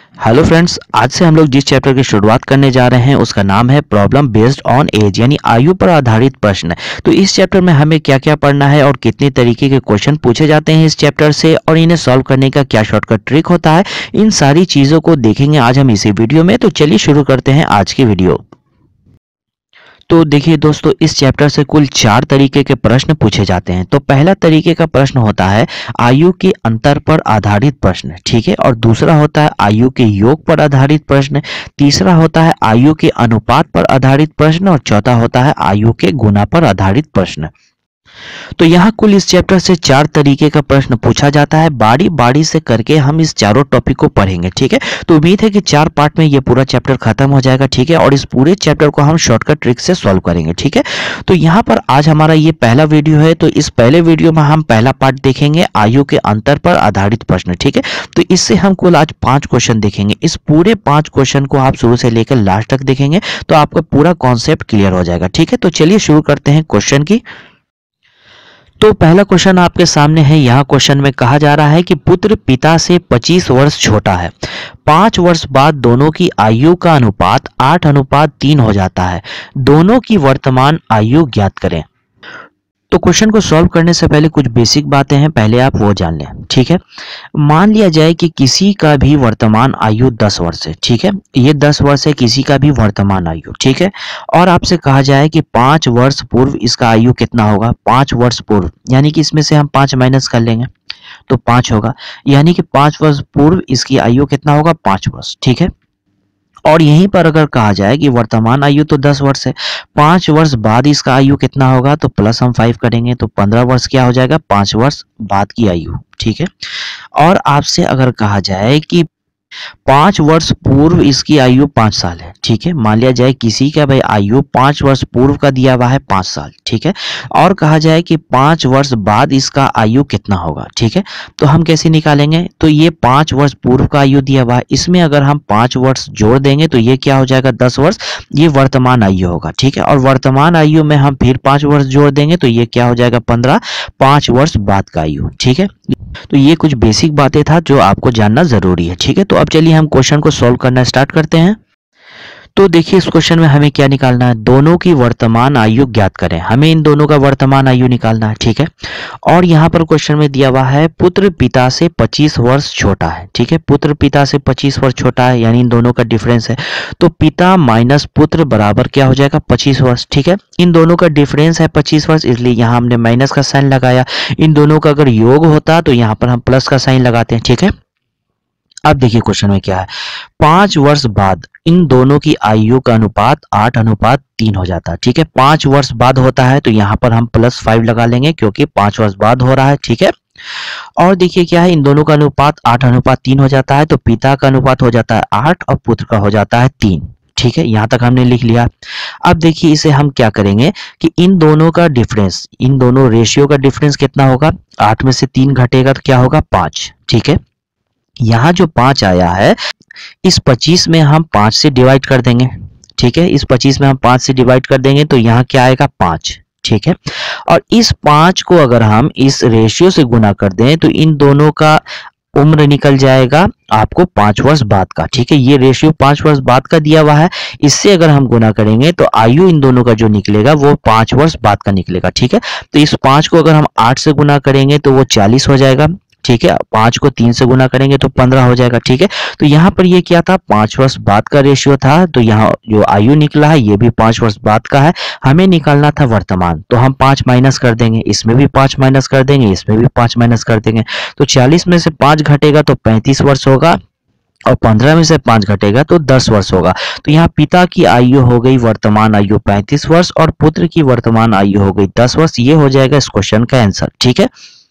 Hello friends, आज से हम लोग जिस चैप्टर की शुरुआत करने जा रहे हैं उसका नाम है प्रॉब्लम बेस्ड ऑन एज, यानी आयु पर आधारित प्रश्न। तो इस चैप्टर में हमें क्या क्या पढ़ना है और कितने तरीके के क्वेश्चन पूछे जाते हैं इस चैप्टर से और इन्हें सॉल्व करने का क्या शॉर्टकट ट्रिक होता है, इन सारी चीज़ों को देखेंगे आज हम इसी वीडियो में। तो चलिए शुरू करते हैं आज की वीडियो। तो देखिए दोस्तों, इस चैप्टर से कुल 4 तरीके के प्रश्न पूछे जाते हैं। तो पहला तरीके का प्रश्न होता है आयु के अंतर पर आधारित प्रश्न, ठीक है। और दूसरा होता है आयु के योग पर आधारित प्रश्न। तीसरा होता है आयु के अनुपात पर आधारित प्रश्न और चौथा होता है आयु के गुना पर आधारित प्रश्न। तो यहाँ कुल इस चैप्टर से 4 तरीके का प्रश्न पूछा जाता है। बारी बारी से करके हम इस चारों टॉपिक को पढ़ेंगे, ठीक है। तो उम्मीद है कि 4 पार्ट में ये पूरा चैप्टर खत्म हो जाएगा, ठीक है। और इस पूरे चैप्टर को हम शॉर्टकट ट्रिक से सॉल्व करेंगे, ठीक है। तो यहाँ पर आज हमारा ये पहला वीडियो है। तो इस पहले वीडियो में हम पहला पार्ट देखेंगे आयु के अंतर पर आधारित प्रश्न, ठीक है। तो इससे हम कुल आज 5 क्वेश्चन देखेंगे। इस पूरे 5 क्वेश्चन को आप शुरू से लेकर लास्ट तक देखेंगे तो आपका पूरा कॉन्सेप्ट क्लियर हो जाएगा, ठीक है। तो चलिए शुरू करते हैं क्वेश्चन की। तो पहला क्वेश्चन आपके सामने है। यहाँ क्वेश्चन में कहा जा रहा है कि पुत्र पिता से 25 वर्ष छोटा है। 5 वर्ष बाद दोनों की आयु का अनुपात 8:3 हो जाता है। दोनों की वर्तमान आयु ज्ञात करें। तो क्वेश्चन को सॉल्व करने से पहले कुछ बेसिक बातें हैं, पहले आप वो जान लें, ठीक है। मान लिया जाए कि किसी का भी वर्तमान आयु 10 वर्ष है, ठीक है। ये 10 वर्ष है किसी का भी वर्तमान आयु, ठीक है। और आपसे कहा जाए कि 5 वर्ष पूर्व इसका आयु कितना होगा। 5 वर्ष पूर्व यानी कि इसमें से हम 5 माइनस कर लेंगे तो 5 होगा, यानी कि 5 वर्ष पूर्व इसकी आयु कितना होगा, 5 वर्ष, ठीक है। और यहीं पर अगर कहा जाए कि वर्तमान आयु तो 10 वर्ष है, 5 वर्ष बाद इसका आयु कितना होगा, तो प्लस हम 5 करेंगे तो 15 वर्ष क्या हो जाएगा, 5 वर्ष बाद की आयु, ठीक है। और आपसे अगर कहा जाए कि 5 वर्ष पूर्व इसकी आयु 5 साल है, ठीक है। मान लिया जाए किसी का भाई आयु 5 वर्ष पूर्व का दिया हुआ है 5 साल, ठीक है। और कहा जाए कि 5 वर्ष बाद इसका आयु कितना होगा, ठीक है। तो हम कैसे निकालेंगे, तो ये 5 वर्ष पूर्व का आयु दिया हुआ है, इसमें अगर हम 5 वर्ष जोड़ देंगे तो ये क्या हो जाएगा, 10 वर्ष। ये वर्तमान आयु होगा, ठीक है। और वर्तमान आयु में हम फिर 5 वर्ष जोड़ देंगे तो ये क्या हो जाएगा, 15। 5 वर्ष बाद का आयु, ठीक है। तो ये कुछ बेसिक बातें था जो आपको जानना जरूरी है, ठीक है। तो अब चलिए हम क्वेश्चन को सॉल्व करना स्टार्ट करते हैं। तो देखिए इस क्वेश्चन में हमें क्या निकालना है, दोनों की वर्तमान आयु ज्ञात करें। हमें इन दोनों का वर्तमान आयु निकालना है, ठीक है। और यहाँ पर क्वेश्चन में दिया हुआ है पुत्र पिता से 25 वर्ष छोटा है, ठीक है। पुत्र पिता से 25 वर्ष छोटा है यानी इन दोनों का डिफरेंस है। तो पिता माइनस पुत्र बराबर क्या हो जाएगा, 25 वर्ष, ठीक है। इन दोनों का डिफरेंस है 25 वर्ष, इसलिए यहाँ हमने माइनस का साइन लगाया। इन दोनों का अगर योग होता तो यहाँ पर हम प्लस का साइन लगाते हैं, ठीक है। अब देखिए क्वेश्चन में क्या है, 5 वर्ष बाद इन दोनों की आयु का अनुपात 8:3 हो जाता है, ठीक है। 5 वर्ष बाद होता है तो यहाँ पर हम +5 लगा लेंगे क्योंकि 5 वर्ष बाद हो रहा है, ठीक है। और देखिए क्या है, इन दोनों का अनुपात 8:3 हो जाता है तो पिता का अनुपात हो जाता है 8 और पुत्र का हो जाता है 3, ठीक है। यहाँ तक हमने लिख लिया। अब देखिए इसे हम क्या करेंगे कि इन दोनों का डिफरेंस, इन दोनों रेशियो का डिफरेंस कितना होगा, 8 में से 3 घटेगा तो क्या होगा, 5, ठीक है। यहाँ जो 5 आया है इस 25 में हम 5 से डिवाइड कर देंगे, ठीक है। इस 25 में हम 5 से डिवाइड कर देंगे तो यहाँ क्या आएगा, 5, ठीक है। और इस 5 को अगर हम इस रेशियो से गुना कर दें तो इन दोनों का उम्र निकल जाएगा आपको 5 वर्ष बाद का, ठीक है। ये रेशियो 5 वर्ष बाद का दिया हुआ है, इससे अगर हम गुना करेंगे तो आयु इन दोनों का जो निकलेगा वो 5 वर्ष बाद का निकलेगा, ठीक है। तो इस 5 को अगर हम 8 से गुना करेंगे तो वो 40 हो जाएगा, ठीक है। 5 को 3 से गुना करेंगे तो 15 हो जाएगा, ठीक है। तो यहाँ पर ये क्या था, 5 वर्ष बाद का रेशियो था, तो यहाँ जो आयु निकला है ये भी 5 वर्ष बाद का है। हमें निकालना था वर्तमान, तो हम 5 माइनस कर देंगे, इसमें भी 5 माइनस कर देंगे, इसमें भी 5 माइनस कर देंगे। तो 40 में से 5 घटेगा तो 35 वर्ष होगा और 15 में से 5 घटेगा तो 10 वर्ष होगा। तो यहाँ पिता की आयु हो गई वर्तमान आयु 35 वर्ष और पुत्र की वर्तमान आयु हो गई 10 वर्ष। ये हो जाएगा इस क्वेश्चन का आंसर, ठीक है।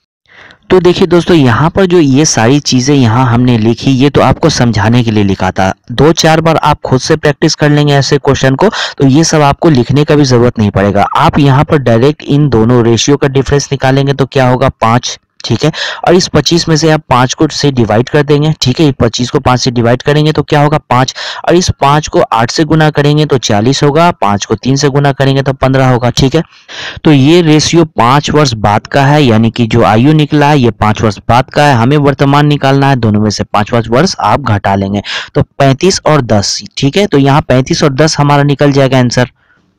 तो देखिए दोस्तों, यहाँ पर जो ये सारी चीजें यहाँ हमने लिखी ये तो आपको समझाने के लिए लिखा था। 2-4 बार आप खुद से प्रैक्टिस कर लेंगे ऐसे क्वेश्चन को तो ये सब आपको लिखने का भी जरूरत नहीं पड़ेगा। आप यहाँ पर डायरेक्ट इन दोनों रेशियो का डिफरेंस निकालेंगे तो क्या होगा, 5, ठीक है। और इस 25 में से आप 5 को से डिवाइड कर देंगे, ठीक है। 25 को 5 से डिवाइड करेंगे तो क्या होगा 5, और इस 5 को 8 से गुना करेंगे तो 40 होगा, 5 को 3 से गुना करेंगे तो 15 होगा, ठीक है। तो ये रेशियो 5 वर्ष बाद का है, यानी कि जो आयु निकला है ये 5 वर्ष बाद का है। हमें वर्तमान निकालना है, दोनों में से 5 वर्ष आप घटा लेंगे तो 35 और 10, ठीक है। तो यहाँ 35 और 10 हमारा निकल जाएगा आंसर।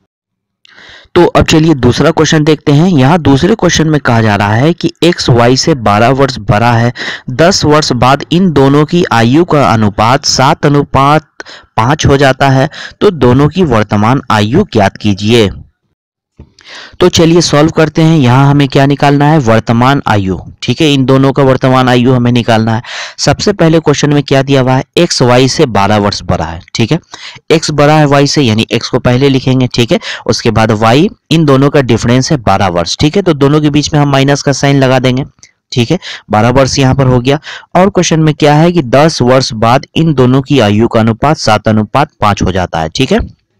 तो अब चलिए दूसरा क्वेश्चन देखते हैं। यहाँ दूसरे क्वेश्चन में कहा जा रहा है कि x y से 12 वर्ष बड़ा है, 10 वर्ष बाद इन दोनों की आयु का अनुपात 7:5 हो जाता है, तो दोनों की वर्तमान आयु ज्ञात कीजिए। तो चलिए सॉल्व करते हैं। यहाँ हमें क्या निकालना है, वर्तमान आयु, ठीक है। इन दोनों का वर्तमान आयु हमें निकालना है। सबसे पहले क्वेश्चन में क्या दिया हुआ है, x y से 12 वर्ष बड़ा है, ठीक है। x बड़ा है y से, यानी x को पहले लिखेंगे, ठीक है। उसके बाद y, इन दोनों का डिफरेंस है 12 वर्ष, ठीक है। तो दोनों के बीच में हम माइनस का साइन लगा देंगे, ठीक है। 12 वर्ष यहाँ पर हो गया। और क्वेश्चन में क्या है कि 10 वर्ष बाद इन दोनों की आयु का अनुपात 7:5 हो जाता है, ठीक है।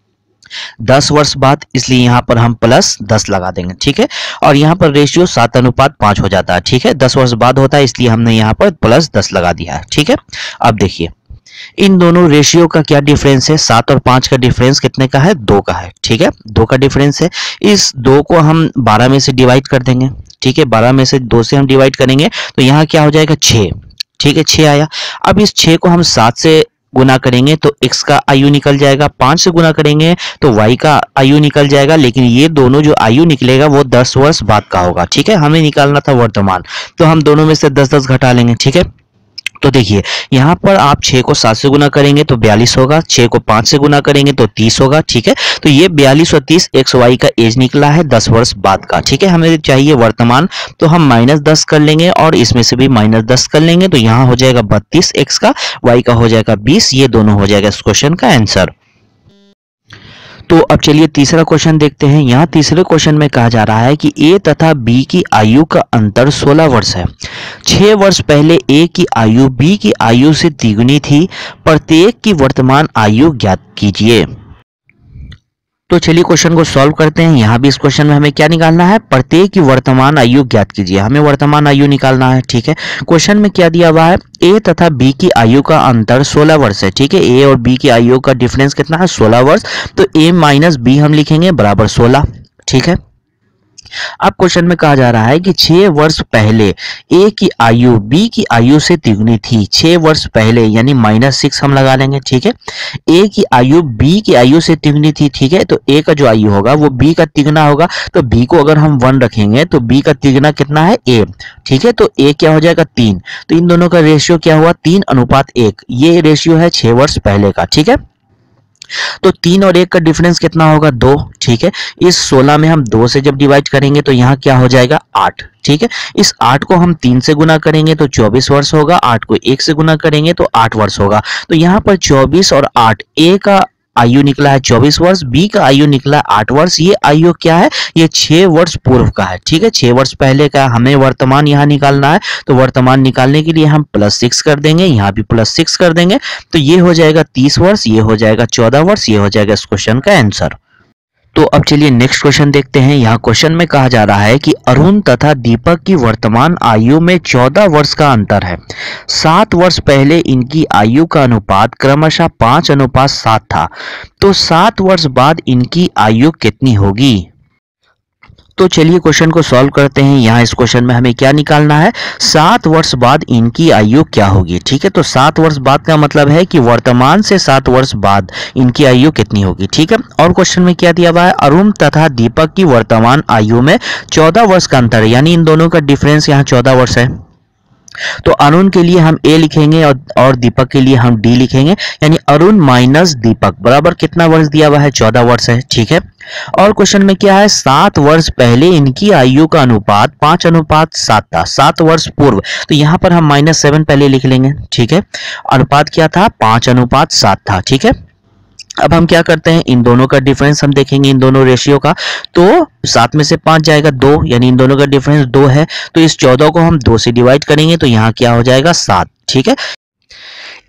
10 वर्ष बाद, इसलिए यहाँ पर हम प्लस 10 लगा देंगे, ठीक है। और यहाँ पर रेशियो 7:5 हो जाता है, ठीक है। 10 वर्ष बाद होता है, इसलिए हमने यहाँ पर प्लस 10 लगा दिया है, ठीक है। अब देखिए इन दोनों रेशियो का क्या डिफरेंस है, 7 और 5 का डिफरेंस कितने का है, 2 का है, ठीक है। 2 का डिफरेंस है। इस 2 को हम 12 में से डिवाइड कर देंगे, ठीक है। 12 में से 2 से हम डिवाइड करेंगे तो यहाँ क्या हो जाएगा 6, ठीक है। 6 आया। अब इस 6 को हम 7 से गुना करेंगे तो x का आयु निकल जाएगा, 5 से गुना करेंगे तो y का आयु निकल जाएगा, लेकिन ये दोनों जो आयु निकलेगा वो 10 वर्ष बाद का होगा, ठीक है। हमें निकालना था वर्तमान, तो हम दोनों में से 10-10 घटा लेंगे, ठीक है। तो देखिए यहाँ पर आप 6 को 7 से गुना करेंगे तो 42 होगा, 6 को 5 से गुना करेंगे तो 30 होगा, ठीक है। तो ये 42 और 30 एक्स वाई का एज निकला है 10 वर्ष बाद का, ठीक है। हमें चाहिए वर्तमान, तो हम -10 कर लेंगे और इसमें से भी -10 कर लेंगे, तो यहाँ हो जाएगा 32 एक्स का, वाई का हो जाएगा 20। ये दोनों हो जाएगा इस क्वेश्चन का आंसर। तो अब चलिए तीसरा क्वेश्चन देखते हैं। यहाँ तीसरे क्वेश्चन में कहा जा रहा है कि ए तथा बी की आयु का अंतर 16 वर्ष है। 6 वर्ष पहले ए की आयु बी की आयु से तिगुनी थी, प्रत्येक की वर्तमान आयु ज्ञात कीजिए। तो चलिए क्वेश्चन को सॉल्व करते हैं। यहाँ भी इस क्वेश्चन में हमें क्या निकालना है, प्रत्येक की वर्तमान आयु ज्ञात कीजिए। हमें वर्तमान आयु निकालना है, ठीक है। क्वेश्चन में क्या दिया हुआ है, ए तथा बी की आयु का अंतर 16 वर्ष है, ठीक है। ए और बी की आयु का डिफरेंस कितना है, 16 वर्ष। तो ए माइनस बी हम लिखेंगे बराबर 16, ठीक है। अब क्वेश्चन में कहा जा रहा है कि 6 वर्ष पहले ए की आयु बी की आयु से तिगुनी थी। 6 वर्ष पहले यानी -6 हम लगा लेंगे, ठीक है। ए की आयु बी की आयु से तिगुनी थी, ठीक है। तो ए का जो आयु होगा वो बी का तिगुना होगा, तो बी को अगर हम 1 रखेंगे तो बी का तिगुना कितना है, ए, ठीक है। तो ए क्या हो जाएगा 3। तो इन दोनों का रेशियो क्या हुआ, 3:1। ये रेशियो है 6 वर्ष पहले का, ठीक है। तो 3 और 1 का डिफरेंस कितना होगा, 2, ठीक है। इस 16 में हम 2 से जब डिवाइड करेंगे तो यहाँ क्या हो जाएगा 8, ठीक है। इस 8 को हम 3 से गुना करेंगे तो 24 वर्ष होगा, 8 को 1 से गुना करेंगे तो 8 वर्ष होगा। तो यहाँ पर 24 और 8, ए का आयु निकला है 24 वर्ष, बी का आयु निकला है 8 वर्ष। ये आयु क्या है, ये 6 वर्ष पूर्व का है, ठीक है। 6 वर्ष पहले का हमें वर्तमान यहाँ निकालना है, तो वर्तमान निकालने के लिए हम +6 कर देंगे, यहाँ भी +6 कर देंगे, तो ये हो जाएगा 30 वर्ष, ये हो जाएगा 14 वर्ष, ये हो जाएगा इस क्वेश्चन का आंसर। तो अब चलिए नेक्स्ट क्वेश्चन देखते हैं। यहाँ क्वेश्चन में कहा जा रहा है कि अरुण तथा दीपक की वर्तमान आयु में 14 वर्ष का अंतर है। 7 वर्ष पहले इनकी आयु का अनुपात क्रमशः 5:7 था, तो 7 वर्ष बाद इनकी आयु कितनी होगी। तो चलिए क्वेश्चन को सॉल्व करते हैं। यहाँ इस क्वेश्चन में हमें क्या निकालना है, 7 वर्ष बाद इनकी आयु क्या होगी, ठीक है। तो 7 वर्ष बाद का मतलब है कि वर्तमान से 7 वर्ष बाद इनकी आयु कितनी होगी, ठीक है। और क्वेश्चन में क्या दिया हुआ है, अरुण तथा दीपक की वर्तमान आयु में 14 वर्ष का अंतर है, यानी इन दोनों का डिफरेंस यहाँ 14 वर्ष है। तो अरुण के लिए हम ए लिखेंगे और दीपक के लिए हम डी लिखेंगे, यानी अरुण माइनस दीपक बराबर कितना वर्ष दिया हुआ है, 14 वर्ष है, ठीक है। और क्वेश्चन में क्या है, 7 वर्ष पहले इनकी आयु का अनुपात 5:7 था, 7 वर्ष पूर्व। तो यहाँ पर हम -7 पहले लिख लेंगे, ठीक है। अनुपात क्या था, 5:7 था, ठीक है। अब हम क्या करते हैं, इन दोनों का डिफरेंस हम देखेंगे, इन दोनों रेशियो का। तो 7 में से 5 जाएगा 2, यानी इन दोनों का डिफरेंस 2 है। तो इस 14 को हम 2 से डिवाइड करेंगे तो यहाँ क्या हो जाएगा 7, ठीक है।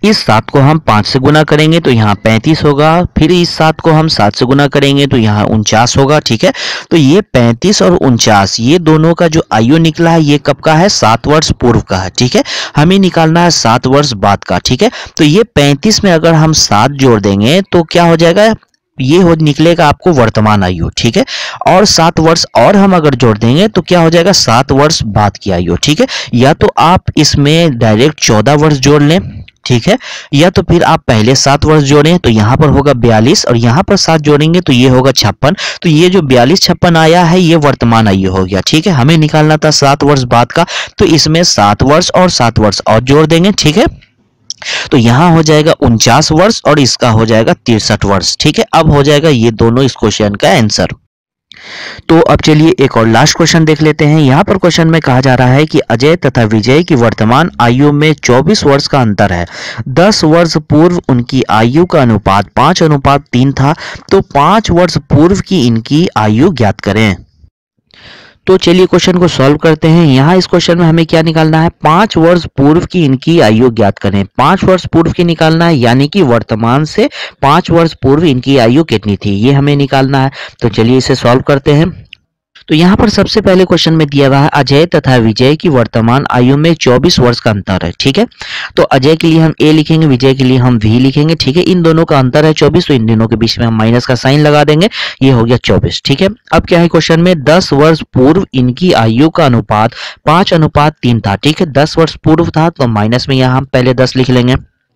इस 7 को हम 5 से गुना करेंगे तो यहाँ 35 होगा, फिर इस 7 को हम 7 से गुना करेंगे तो यहाँ 49 होगा। ठीक है, तो ये 35 और 49 ये दोनों का जो आयु निकला है ये कब का है, 7 वर्ष पूर्व का है। ठीक है, हमें निकालना है 7 वर्ष बाद का। ठीक है, तो ये 35 में अगर हम 7 जोड़ देंगे तो क्या हो जाएगा, ये हो निकलेगा आपको वर्तमान आयु। ठीक है, और 7 वर्ष और हम अगर जोड़ देंगे तो क्या हो जाएगा, 7 वर्ष बाद की आयु। ठीक है, या तो आप इसमें डायरेक्ट 14 वर्ष जोड़ लें, ठीक है, या तो फिर आप पहले 7 वर्ष जोड़ें तो यहाँ पर होगा 42 और यहाँ पर 7 जोड़ेंगे तो ये होगा 56। तो ये जो 42-56 आया है ये वर्तमान आयु हो गया। ठीक है, हमें निकालना था 7 वर्ष बाद का, तो इसमें 7 वर्ष और 7 वर्ष और जोड़ देंगे। ठीक है, तो यहाँ हो जाएगा 49 वर्ष और इसका हो जाएगा 63 वर्ष। ठीक है, अब हो जाएगा ये दोनों इस क्वेश्चन का आंसर। तो अब चलिए एक और लास्ट क्वेश्चन देख लेते हैं। यहाँ पर क्वेश्चन में कहा जा रहा है कि अजय तथा विजय की वर्तमान आयु में 24 वर्ष का अंतर है। 10 वर्ष पूर्व उनकी आयु का अनुपात 5:3 था, तो 5 वर्ष पूर्व की इनकी आयु ज्ञात करें। तो चलिए क्वेश्चन को सॉल्व करते हैं। यहाँ इस क्वेश्चन में हमें क्या निकालना है, 5 वर्ष पूर्व की इनकी आयु ज्ञात करें। 5 वर्ष पूर्व की निकालना है, यानी कि वर्तमान से 5 वर्ष पूर्व इनकी आयु कितनी थी ये हमें निकालना है। तो चलिए इसे सॉल्व करते हैं। तो यहाँ पर सबसे पहले क्वेश्चन में दिया हुआ है अजय तथा विजय की वर्तमान आयु में 24 वर्ष का अंतर है। ठीक है, तो अजय के लिए हम ए लिखेंगे, विजय के लिए हम वी लिखेंगे। ठीक है, इन दोनों का अंतर है 24, तो इन दोनों के बीच में हम माइनस का साइन लगा देंगे, ये हो गया 24। ठीक है, अब क्या है क्वेश्चन में, 10 वर्ष पूर्व इनकी आयु का अनुपात 5:3 था। ठीक है, 10 वर्ष पूर्व था तो माइनस में यहाँ हम पहले 10 लिख लेंगे।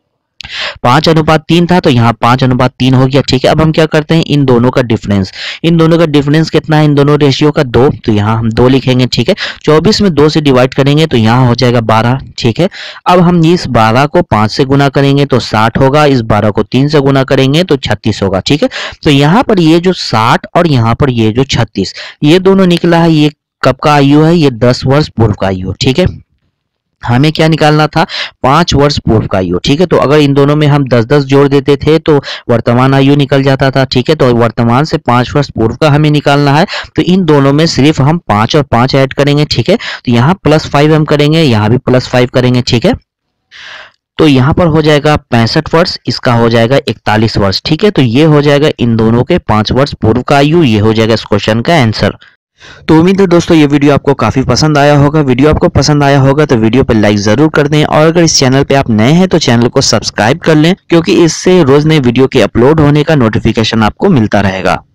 5:3 था तो यहाँ 5:3 हो गया। ठीक है, अब हम क्या करते हैं, इन दोनों का डिफरेंस कितना है, इन दोनों रेशियो का 2, तो यहाँ हम 2 लिखेंगे। ठीक है, 24 में 2 से डिवाइड करेंगे तो यहाँ हो जाएगा 12। ठीक है, अब हम इस 12 को 5 से गुना करेंगे तो 60 होगा, इस 12 को 3 से गुना करेंगे तो 36 होगा। ठीक है, तो यहाँ पर ये जो 60 और यहाँ पर ये जो 36 ये दोनों निकला है, ये कब का आयु है, ये 10 वर्ष पूर्व का आयु। ठीक है, हमें क्या निकालना था, 5 वर्ष पूर्व का आयु। ठीक है, तो अगर इन दोनों में हम 10-10 जोड़ देते थे तो वर्तमान आयु निकल जाता था। ठीक है, तो वर्तमान से 5 वर्ष पूर्व का हमें निकालना है, तो इन दोनों में सिर्फ हम 5 और 5 ऐड करेंगे। ठीक है, तो यहाँ +5 हम करेंगे, यहाँ भी +5 करेंगे। ठीक है, तो यहाँ पर हो जाएगा 65 वर्ष, इसका हो जाएगा 41 वर्ष। ठीक है, तो ये हो जाएगा इन दोनों के 5 वर्ष पूर्व का आयु, ये हो जाएगा इस क्वेश्चन का आंसर। तो उम्मीद है दोस्तों ये वीडियो आपको काफी पसंद आया होगा। वीडियो आपको पसंद आया होगा तो वीडियो पर लाइक जरूर कर दें, और अगर इस चैनल पे आप नए हैं तो चैनल को सब्सक्राइब कर लें, क्योंकि इससे रोज नए वीडियो के अपलोड होने का नोटिफिकेशन आपको मिलता रहेगा।